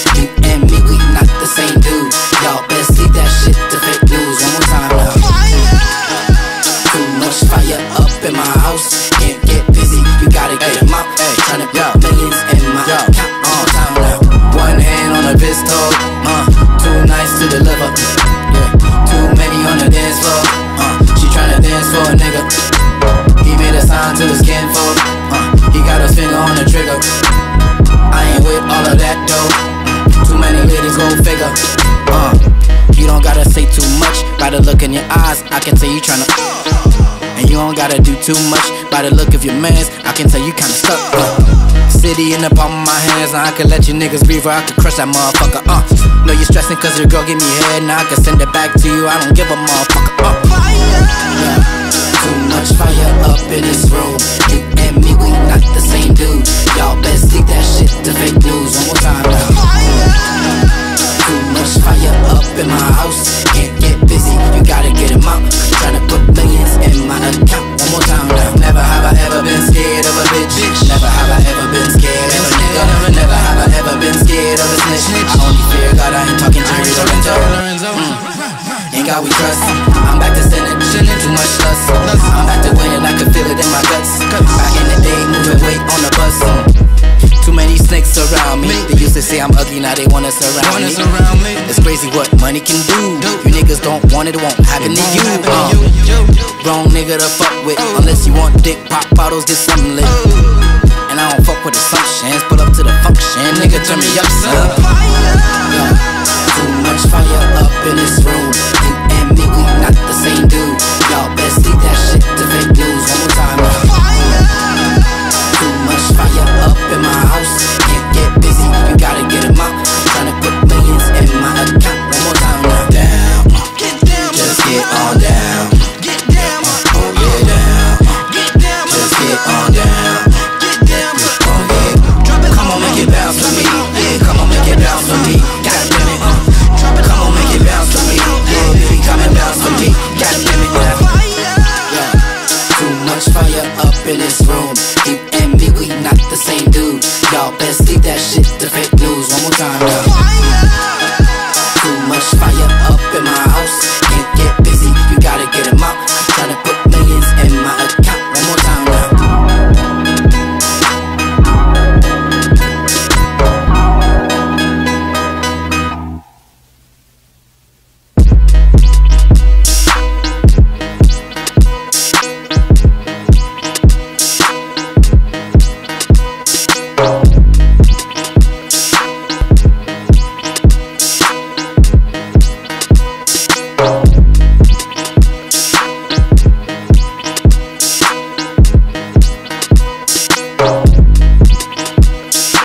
You and me, we not the same dude. Y'all best leave that shit to fake news. One more time now. Too much fire up in my house. Can't get busy, you gotta get them out. Tryna put millions in my account. One more time now. One hand on a pistol, too nice to deliver. Yeah, too many on the dance floor. She tryna dance for a nigga. He made a sign to his kinfolk. He got his finger on the trigger. I ain't with all of that though. Too many ladies, go figure. You don't gotta say too much. By the look in your eyes, I can tell you tryna. And you don't gotta do too much. By the look of your mans, I can tell you kinda stuck. City in the palm of my hands, now I can let you niggas breathe or I can crush that motherfucker. Know you stressing cause your girl give me head, now I can send it back to you. I don't give a motherfucker. Yeah. Too much fire up in this room. You and me, we not the same dude. Y'all best leave that shit to fake news. One more time now. Too much fire up in my house. Can't get busy, you gotta get him out. Tryna put millions in my account. One more time now. Never have I ever been scared of a bitch. Never have I ever been scared of a nigga. Never have I ever been scared of a snitch. I only fear God, I ain't talking Jerry Lorenzo. In God we trust. I'm back to sinning, too much lust. I'm back to winning, I can feel it in my guts. Back in the day, moving weight on the bus. Too many snakes around me. They used to say I'm ugly, now they wanna surround me. It's crazy what money can do. You niggas don't want it, it won't happen to you. Wrong nigga to fuck with. Unless you want dick, pop bottles, get something lit. And I don't fuck with assumptions. Pull up to the function, nigga turn me up, son.